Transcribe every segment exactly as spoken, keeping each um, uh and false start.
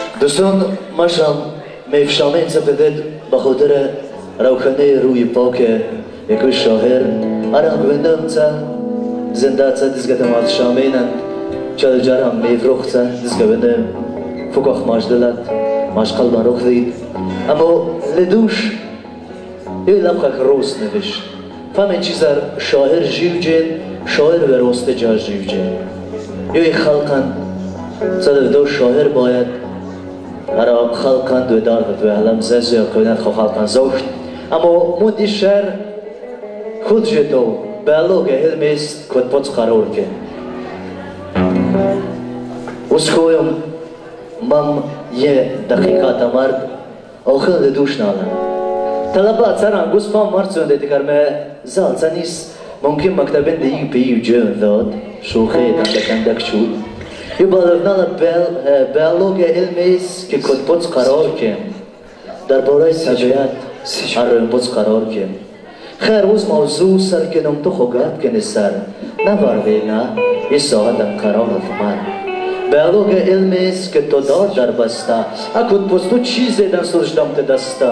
دوستان ماشم میفشامین سپدد بخاطر روخنه روی پاک یک شاهر آرام گوندم تا زنده تا دزگت مات شامینن چال جارم میفروخت تا دزگوندم فکاخ ماش دلت ماش قلبان روخ دید اما لدوش یه لبخک روست نوشت فهمین چیزر شاهر جیو جین شاهر و روست جا جیو جین یه خلقن صدف دو شاهر باید هر خلقن دو دار و دو علم زیزی قوینت خو خلقن زوشت اما مودی شهر خود جدو بلوگه هلمیست کود پوچ قرار که اس خویم مم یه دقیقات مرد آخر دوش نالم طلبات سران گوز فام مرد زنده دیگر ما زال زنیست ممکن مکتبین دیگه بیو جون داد شوخه دندکندک شد یه بالغنال بلوگه علمیست که کود پوچ قرار که در بارای طبیعت آرام پوچ قرار که خیر اوز موضوع سر کنم تو خوگات کنی سر نباره نه یه ساعتم قرار فمن بلوگ علمیست که تو دار در بسته اکود پستو چیزی دن سرشدم ته دسته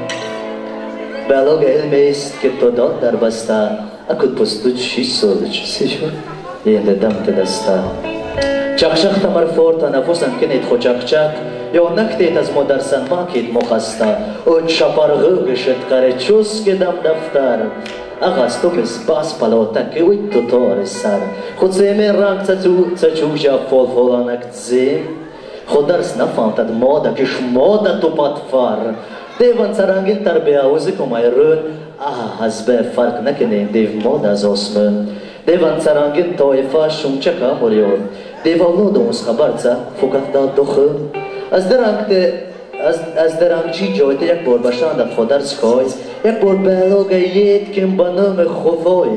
بلوگ علمیست که تو دار در بسته اکود پستو چیز سرش یه دم ته دسته چخشخ تمر فورتا نفوسن کنید خو چخچک یا نکتید از مدرسن ماکید مخسته او چپرغو گشت قره چوس کدم دفتر اغاز تو بس باس پلوتا که وی تو تار سر خود زیمین رنگ تچو جا فول فولانک زیم خود درس نفهم تد مادا کش مادا تو پتفر دیوان سرانگین تربیه اوزی کمای رون آه از به فرق نکنین دیو مادا از آسمون دیوان سرانگین طایفه شمچکا موریون دیوانو دوموز خبرца فقط داد دخه از درنگ از از درنگ چی جایت یک بار باشند در خودر سکای یک بار بلوگ یید کم بنام خوفای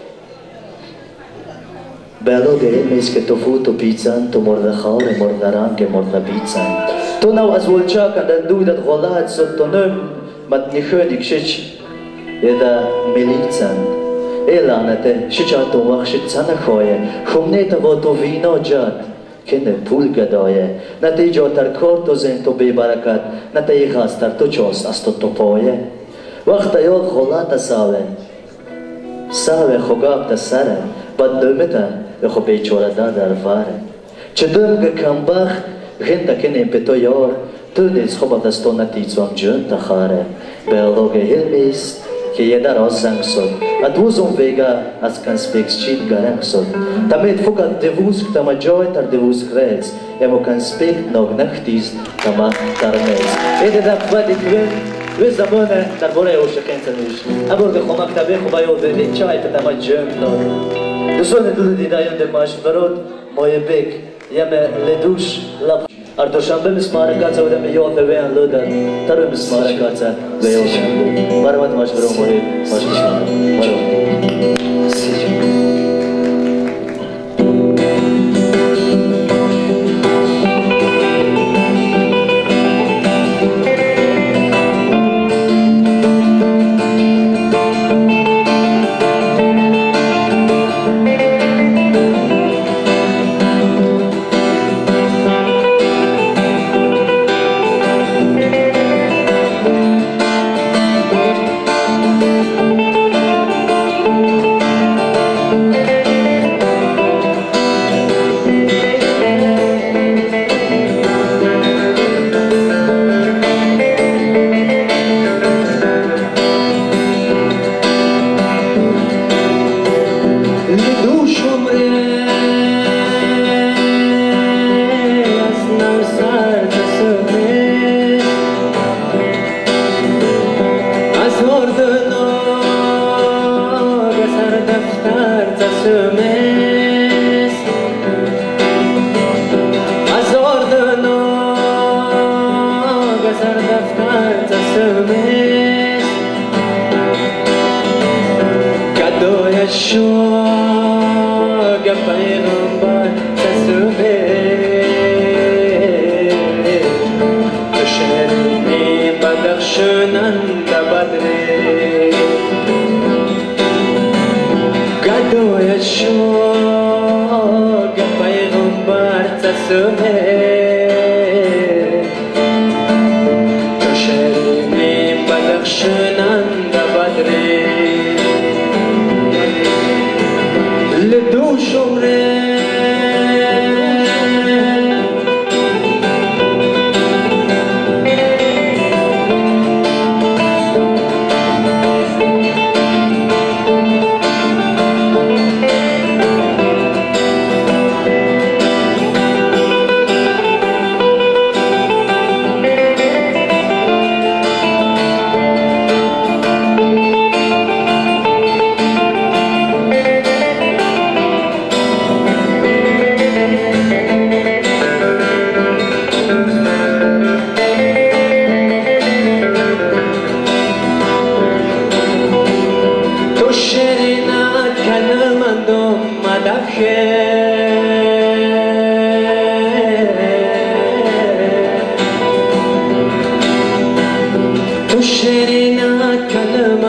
بلوگ میز که تو فوتو پیچن تو مرد خار مرد رنگ مرد بیچن تو نو از ولچا کندن دودت غلط سد تو نم مد نخونی کشش یدا ملیچن ای لعنته شچا تو وقت شچن خواهی خمنه تا تو وینا جد کنه پول گدایه نتیجه تر کار تو زن تو بی برکت نتیجه خواست تر تو چوست از تو تو پایه وقت یاد غلط ساله ساله خوگاب تا سره بد دومتا خو بیچاره دا در فاره چه دمگه کمبخ غنده کنه پتو یار تو نیز خوب دستو نتیجوام جون تا خاره بیولوگ هلمیست که یه در از زنگ سد ادوزم ویگا از کنسپیکس چید گرنگ سد تمید فقط دووز تما جای تر دووز خریز امو کنسپیک نوگ نختیز تما ترمیز ایده در فادی کوین وی زمانه در باره او شکن سنوش ابرگ خو مکتبه خو بایو بینید چای تما جنگ دار دوستان دل دیدایون دماش برود مایه بیگ یمه لدوش لب اردوشنبه مسمارکات و دم یاد ویان لودن تر مسمارکات و یاد مرمت ماش برو موری ماش بشنم مرو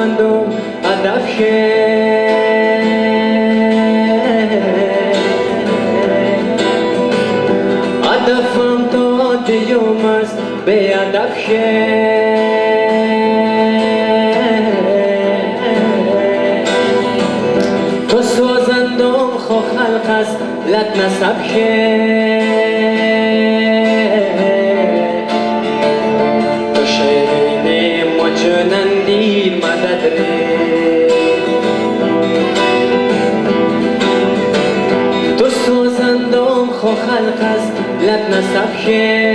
زندم هدف هدفم تا دیوم است به هدف تو سازندم خو خلق است لط نسب تو شیرین مجنن دیر مدد ری تو سازندم خو خلق است لط نسب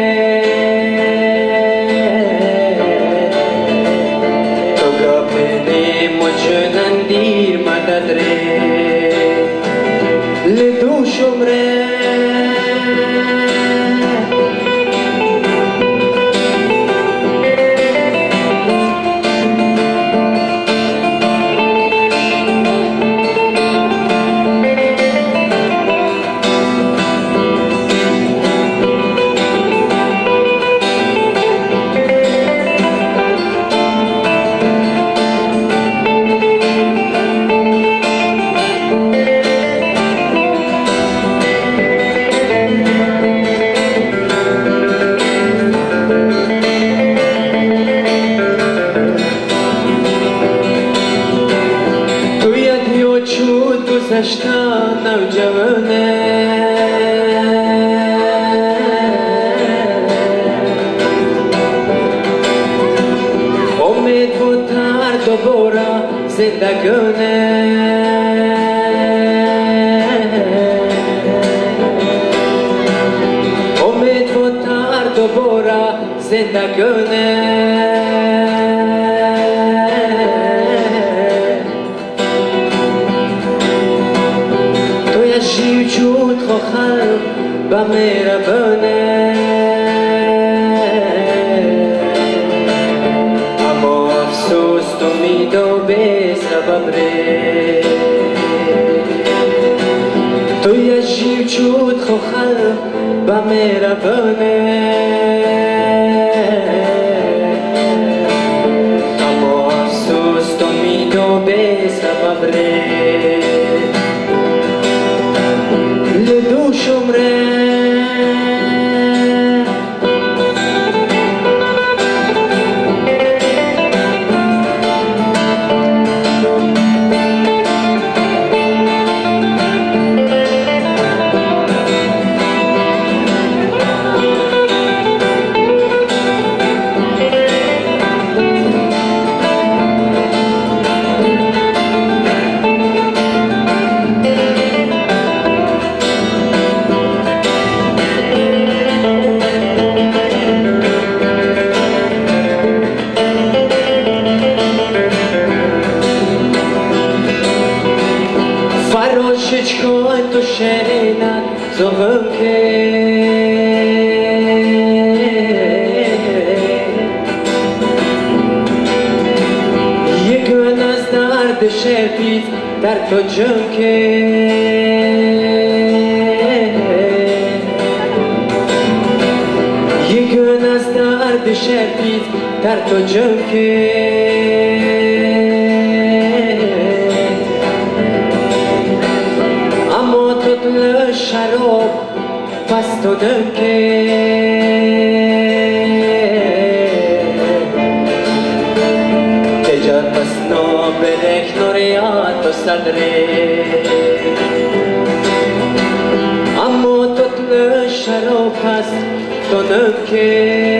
تو گابنی مجنن دیر مدد ری لدوشم ری گذشتن نوجوانه امید بود تر دوباره زندگانه امید بود تر دوباره زندگانه وجود خواهر و مهربانه اما افسوس تو میدو به سبب ره تو یه وجود خواهر و مهربانه اما افسوس تو میدو به سبب ره لدوشم ره فراشش کن تو شیرینت زغم که یک گون از درد شدید در تو جم که یک گون از درد شدید در تو جم که شراب پس تو دم که تجار پس نو برک نوریات و صدره اما تو شراب پس تو دم که